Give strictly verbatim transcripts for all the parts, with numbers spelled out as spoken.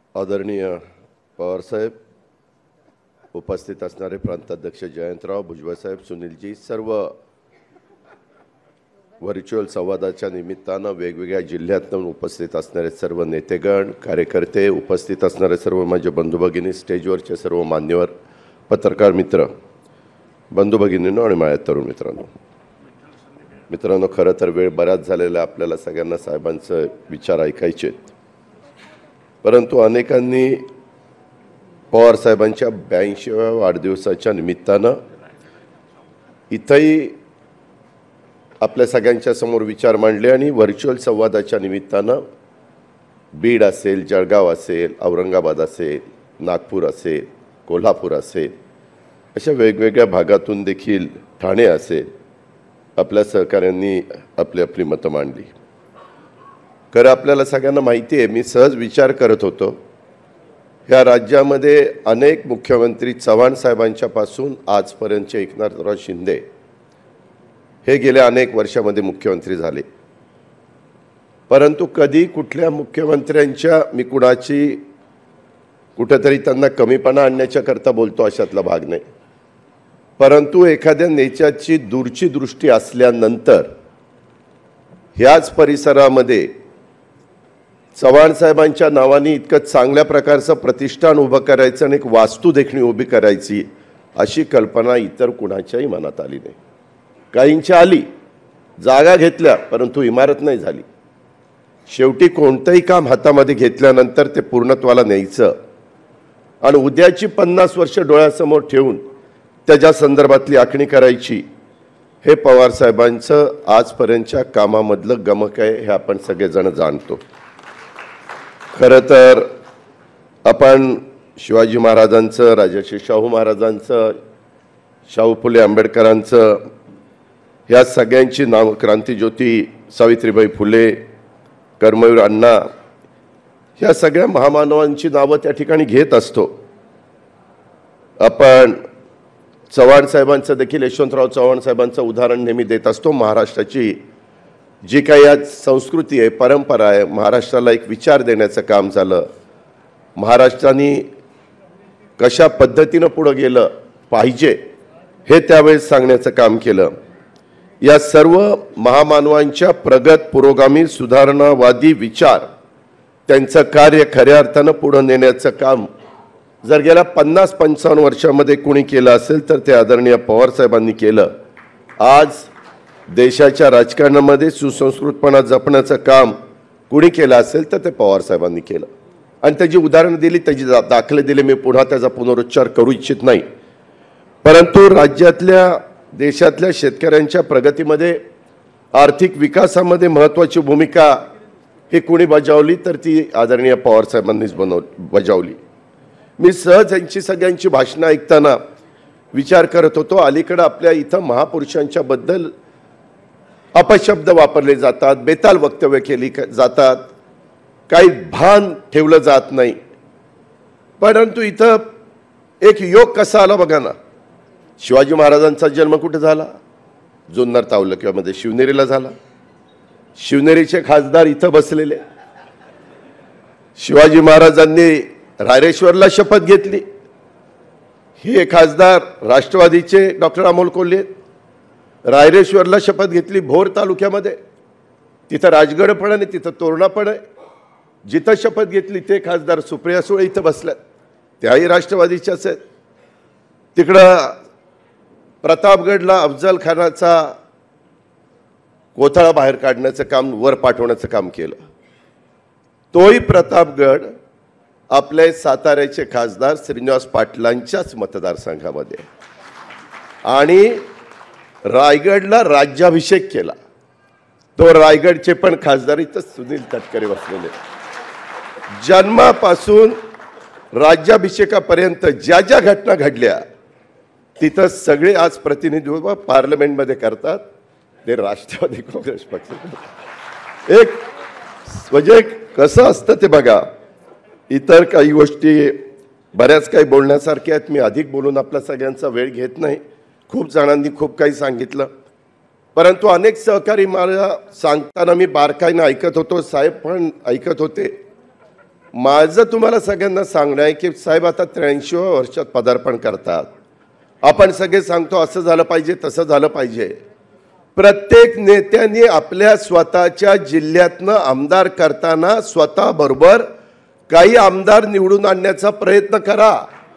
आदरणीय पवारसाहेब, उपस्थित असणारे प्रांताध्यक्ष जयंतराव, भुजबळसाहेब, सुनीलजी, सर्व व्हर्च्युअल संवादाच्या निमित्तानं वेगवेगळ्या जिल्ह्यातून उपस्थित असणारे सर्व नेतेगण, कार्यकर्ते, उपस्थित असणारे सर्व माझे बंधू भगिनी, स्टेजवरचे सर्व मान्यवर, पत्रकार मित्र, बंधू भगिनींनो आणि माझ्या तरुण मित्रांनो मित्रांनो खरं तर वेळ बराच झालेला, आपल्याला सगळ्यांना साहेबांचे विचार ऐकायचे आहेत, परंतु अनेकांनी पवार साहेबांच्या ब्याऐंशीव्या वाढदिवसाच्या निमित्तानं इथंही आपल्या सगळ्यांच्या समोर विचार मांडले आणि व्हर्च्युअल संवादाच्या निमित्तानं बीड असेल, जळगाव असेल, औरंगाबाद असेल, नागपूर असेल, कोल्हापूर असेल, अशा वेगवेगळ्या भागातून देखील ठाणे असेल, आपल्या सहकाऱ्यांनी आपली आपली मतं मांडली। खरं आपल्याला सगळ्यांना माहिती आहे, मी सहज विचार करत होतो, या राज्यामध्ये अनेक मुख्यमंत्री चव्हाण साहेबांच्यापासून आजपर्यंतचे एकनाथराव शिंदे हे गेल्या अनेक वर्षामध्ये मुख्यमंत्री झाले, परंतु कधी कुठल्या मुख्यमंत्र्यांच्या मी कुणाची कुठेतरी त्यांना कमीपणा आणण्याच्या करता बोलतो अशातला भाग नाही, परंतु एखाद्या नेत्याची दूरची दृष्टी असल्यानंतर ह्याच परिसरामध्ये चव्हाण साहेबांच्या नावाने इतकं चांगल्या प्रकारचं प्रतिष्ठान उभं करायचं आणि एक वास्तू देखणी उभी करायची अशी कल्पना इतर कुणाच्याही मनात आली नाही। काहींच्या आली, जागा घेतल्या, परंतु इमारत नाही झाली। शेवटी कोणतंही काम हातामध्ये घेतल्यानंतर ते पूर्णत्वाला न्यायचं आणि उद्याची पन्नास वर्ष डोळ्यासमोर ठेवून त्याच्या संदर्भातली आखणी करायची, हे पवार साहेबांचं आजपर्यंतच्या कामामधलं गमक आहे, हे आपण सगळेजण जाणतो। खरं तर आपण शिवाजी महाराजांचं, राजर्षी शाहू महाराजांचं, शाहू फुले आंबेडकरांचं, ह्या सगळ्यांची नाव, क्रांतिज्योती सावित्रीबाई फुले, कर्मवीर अण्णा, ह्या सगळ्या महामानवांची नावं त्या ठिकाणी घेत असतो। आपण चव्हाण साहेबांचं देखील, यशवंतराव चव्हाण साहेबांचं उदाहरण नेहमी देत असतो। महाराष्ट्राची जी काही आज संस्कृती आहे, परंपरा आहे, महाराष्ट्राला एक विचार देण्याचं काम झालं, महाराष्ट्राने कशा पद्धतीनं पुढं गेलं पाहिजे हे त्यावेळेस सांगण्याचं काम केलं। या सर्व महामानवांच्या प्रगत, पुरोगामी, सुधारणावादी विचार, त्यांचं कार्य खऱ्या अर्थानं पुढं नेण्याचं काम जर गेल्या पन्नास पंचावन्न वर्षामध्ये कोणी केलं असेल तर ते आदरणीय पवार साहेबांनी केलं। आज देशाच्या राजकारणामध्ये सुसंस्कृतपणा जपण्याचं काम कुणी केलं असेल तर ते पवार साहेबांनी केलं आणि त्याची उदाहरणं दिली, त्याची दाखले दिले। मी पुन्हा त्याचा पुनरुच्चार करू इच्छित नाही, परंतु राज्यातल्या, देशातल्या शेतकऱ्यांच्या प्रगतीमध्ये, आर्थिक विकासामध्ये महत्त्वाची भूमिका ही कुणी बजावली तर ती आदरणीय पवार साहेबांनीच बनव बजावली। मी सहज यांची सगळ्यांची भाषणं ऐकताना विचार करत होतो, अलीकडे आपल्या इथं महापुरुषांच्या बद्दल अपशब्द वापरले जातात, बेताल वक्तव्य केली जातात, काही भान ठेवलं जात नाही, परंतु इथं एक योग कसा आला बघा ना। शिवाजी महाराजांचा जन्म कुठे झाला? जुन्नर तालुक्यामध्ये शिवनेरीला झाला। शिवनेरीचे खासदार इथं बसलेले, शिवाजी महाराजांनी रायरेश्वरला शपथ घेतली, हे खासदार राष्ट्रवादीचे डॉक्टर अमोल कोल्हे रायरेश्वरला शपथ घेतली भोर तालुक्यामध्ये, तिथं राजगड पण आहे, तिथं तोरणा पण आहे, जिथं शपथ घेतली ते खासदार सुप्रिया सुळे इथं बसल्यात, त्याही राष्ट्रवादीच्याच आहेत। तिकडं प्रतापगडला अफजल खानाचा कोथळा बाहेर काढण्याचं काम, वर पाठवण्याचं काम केलं, तोही प्रतापगड आपले साताऱ्याचे खासदार श्रीनिवास पाटलांच्याच मतदारसंघामध्ये, आणि रायगडला राज्याभिषेक केला, तो रायगडचे पण खासदार इथं सुनील तटकरे बसलेले। जन्मापासून राज्याभिषेकापर्यंत ज्या ज्या घटना घडल्या तिथं सगळे आज प्रतिनिधित्व पार्लमेंटमध्ये करतात ते राष्ट्रवादी काँग्रेस पक्ष। एक म्हणजे कसं असतं ते बघा। इतर काही गोष्टी बऱ्याच काही बोलण्यासारख्या आहेत, मी अधिक बोलून आपला सगळ्यांचा वेळ घेत नाही। खूप जणांनी खूप काही सांगितलं, परंतु अनेक सहकारी मला सांगताना मी बारकाईने ऐकत होतो, साहेब पण ऐकत होते। माझं तुम्हाला सगळ्यांना सांगणं आहे की साहेब आता त्र्याऐंशीव्या वर्षात पदार्पण करतात. आपण सगळे सांगतो असं झालं पाहिजे तसं झालं पाहिजे. प्रत्येक नेत्यांनी आपल्या स्वतःच्या जिल्ह्यातनं आमदार करताना स्वतःबरोबर काही आमदार निवडून आणण्याचा प्रयत्न करा.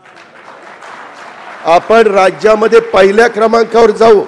आपण राज्यामध्ये पहिल्या क्रमांकावर जाऊ.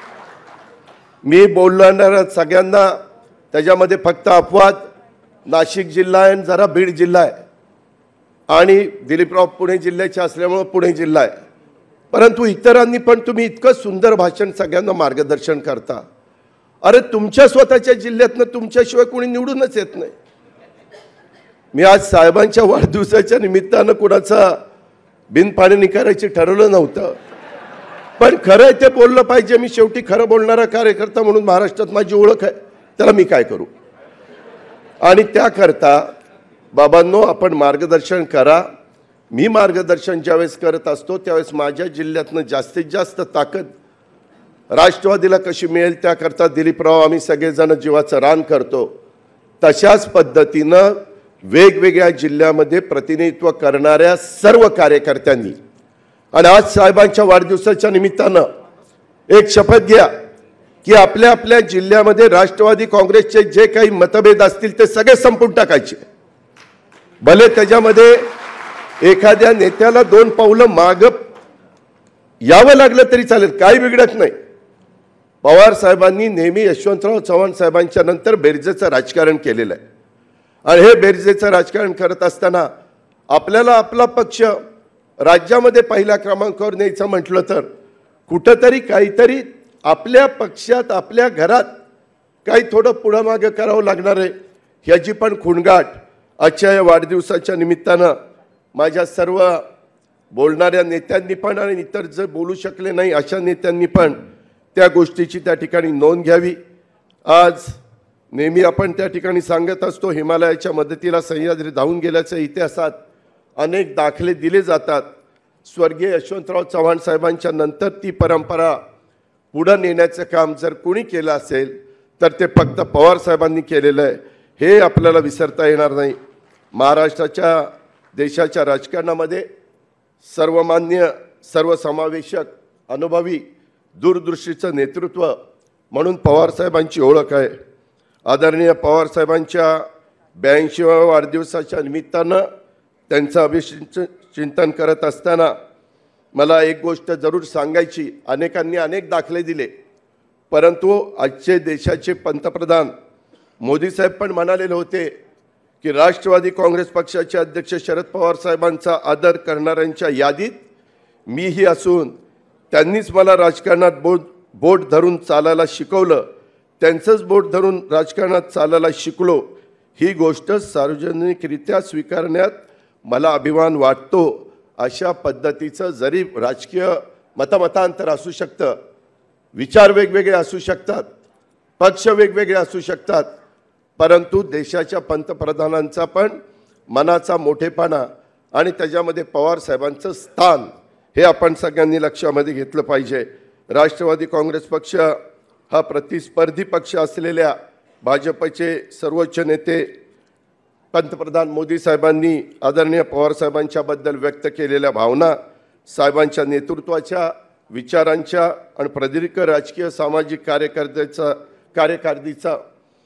मी बोलणाऱ्या सगळ्यांना त्याच्यामध्ये फक्त अपवाद नाशिक जिल्हा आहे आणि जरा बीड जिल्हा आहे आणि दिलीपराव पुणे जिल्ह्याचे असल्यामुळे पुणे जिल्हा आहे. परंतु इतरांनी पण तुम्ही इतकं सुंदर भाषण सगळ्यांना मार्गदर्शन करता. अरे तुमच्या स्वतःच्या जिल्ह्यातनं तुमच्याशिवाय कोणी निवडूनच येत नाही. मी आज साहेबांच्या वाढदिवसाच्या निमित्तानं कुणाचा बिनपाणी करायची ठरवलं नव्हतं, पण खरं आहे ते बोललं पाहिजे. मी शेवटी खरं बोलणारा कार्यकर्ता म्हणून महाराष्ट्रात माझी ओळख आहे, त्याला मी काय करू. आणि त्याकरता बाबांनो आपण मार्गदर्शन करा. मी मार्गदर्शन ज्यावेळेस करत असतो त्यावेळेस माझ्या जिल्ह्यातनं जास्तीत जास्त ताकद राष्ट्रवादीला कशी मिळेल त्याकरता दिलीपराव आम्ही सगळेजण जीवाचं रान करतो. तशाच पद्धतीनं वेगवेगळ्या जिल्ह्यामध्ये प्रतिनिधित्व करणाऱ्या सर्व कार्यकर्त्यांनी आणि आज साहेबांच्या वाढदिवसाच्या निमित्तानं एक शपथ घ्या की आपल्या आपल्या जिल्ह्यामध्ये राष्ट्रवादी काँग्रेसचे जे काही मतभेद असतील ते सगळे संपून टाकायचे. भले त्याच्यामध्ये एखाद्या नेत्याला दोन पावलं माग यावं लागलं तरी चालेल, काही बिघडत नाही. पवार साहेबांनी नेहमी यशवंतराव चव्हाण साहेबांच्या नंतर बेरजेचं राजकारण केलेलं आहे आणि हे बेरजेचं राजकारण करत असताना आपल्याला आपला पक्ष राज्यामध्ये पहिल्या क्रमांकावर न्यायचं म्हटलं तर कुठंतरी काहीतरी आपल्या पक्षात आपल्या घरात काही थोडं पुढं मागं करावं लागणार आहे. ह्याची पण खुणगाठ आजच्या या वाढदिवसाच्या निमित्तानं माझ्या सर्व बोलणाऱ्या नेत्यांनी पण आणि इतर जे बोलू शकले नाही अशा नेत्यांनी पण त्या गोष्टीची त्या ठिकाणी नोंद घ्यावी. आज नेहमी आपण त्या ठिकाणी सांगत असतो हिमालयाच्या मदतीला सह्याद्री धावून गेल्याच्या इतिहासात अनेक दाखले दिले जातात. स्वर्गीय यशवंतराव चव्हाण साहेबांच्या नंतर ती परंपरा पुढं नेण्याचं काम जर कोणी केलं असेल तर ते फक्त पवार साहेबांनी केलेलं आहे, हे आपल्याला विसरता येणार नाही. महाराष्ट्राच्या देशाच्या राजकारणामध्ये सर्वमान्य सर्वसमावेशक अनुभवी दूरदृष्टीचं नेतृत्व म्हणून पवार साहेबांची ओळख आहे. आदरणीय पवार साहेबांच्या ब्याऐंशीव्या वाढदिवसाच्या निमित्तानं त्यांचं अभिषेक चिंतन करत असताना मला एक गोष्ट जरूर सांगायची. अनेकांनी अनेक दाखले दिले, परंतु आजचे देशाचे पंतप्रधान मोदी साहेब पण म्हणालेले होते की राष्ट्रवादी काँग्रेस पक्षाचे अध्यक्ष शरद पवार साहेबांचा आदर करणाऱ्यांच्या यादीत मीही असून त्यांनीच मला राजकारणात बोट बोट धरून चालायला शिकवलं, त्यांचंच बोट धरून राजकारणात चालायला शिकलो. ही गोष्ट सार्वजनिकरित्या स्वीकारण्यात मला अभिमान वाटतो. अशा पद्धतीचं जरी राजकीय मतमतांतर असू शकतं, विचार वेगवेगळे असू शकतात, पक्ष वेगवेगळे असू शकतात, परंतु देशाच्या पंतप्रधानांचा पण मनाचा मोठेपणा आणि त्याच्यामध्ये पवार साहेबांचं स्थान हे आपण सगळ्यांनी लक्षामध्ये घेतलं पाहिजे. राष्ट्रवादी काँग्रेस पक्ष हा प्रतिस्पर्धी पक्ष असलेल्या भाजपचे सर्वोच्च नेते पंतप्रधान मोदी साहेबांनी आदरणीय पवार साहेबांच्याबद्दल व्यक्त केलेल्या भावना, साहेबांच्या नेतृत्वाच्या विचारांच्या आणि प्रदीर्घ राजकीय सामाजिक कार्यकर्त्याचा कार्यकारिणीचा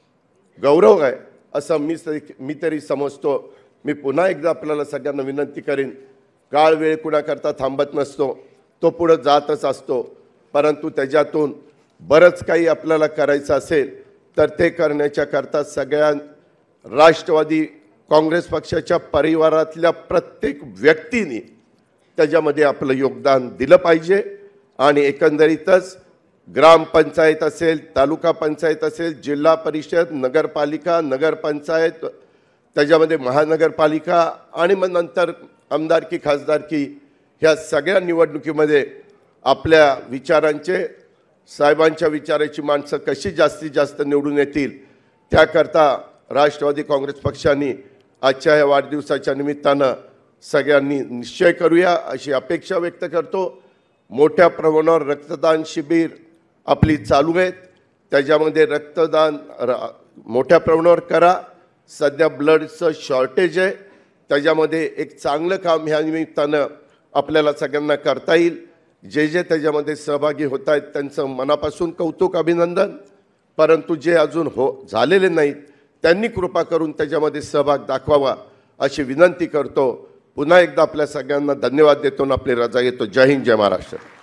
गौरव आहे असं मी मी तरी समजतो. मी पुन्हा एकदा आपल्याला सगळ्यांना विनंती करेन, काळ वेळ कुणाकरता थांबत नसतो, तो पुढे जातच असतो. परंतु त्याच्यातून बरंच काही आपल्याला करायचं असेल तर ते करण्याच्या करता सगळ्या राष्ट्रवादी काँग्रेस पक्षाच्या परिवारातल्या प्रत्येक व्यक्तीने त्याच्यामध्ये आपलं योगदान दिलं पाहिजे. आणि एकंदरीतच ग्रामपंचायत असेल, तालुका पंचायत असेल, जिल्हा परिषद, नगरपालिका, नगरपंचायत, त्याच्यामध्ये महानगरपालिका आणि मग नंतर आमदारकी खासदारकी, ह्या सगळ्या निवडणुकीमध्ये आपल्या विचारांचे साहेबांच्या विचाराची माणसं कशी जास्तीत जास्त निवडून येतील त्याकरता राष्ट्रवादी काँग्रेस पक्षाने आजच्या या वाढदिवसाच्या निमित्तानं सगळ्यांनी निश्चय करूया अशी अपेक्षा व्यक्त करतो. मोठ्या प्रमाणावर रक्तदान शिबिर आपली चालू आहेत, त्याच्यामध्ये रक्तदान मोठ्या प्रमाणावर करा. सध्या ब्लडचं शॉर्टेज आहे, त्याच्यामध्ये एक चांगलं काम ह्या निमित्तानं आपल्याला सगळ्यांना करता येईल. जे जे त्याच्यामध्ये सहभागी होत आहेत त्यांचं मनापासून कौतुक, अभिनंदन. परंतु जे अजून हो झालेले नाहीत त्यांनी कृपा करून त्याच्यामध्ये सहभाग दाखवावा अशी विनंती करतो. पुन्हा एकदा आपल्या सगळ्यांना धन्यवाद देतो आणि आपली रजा घेतो. जय हिंद, जय महाराष्ट्र.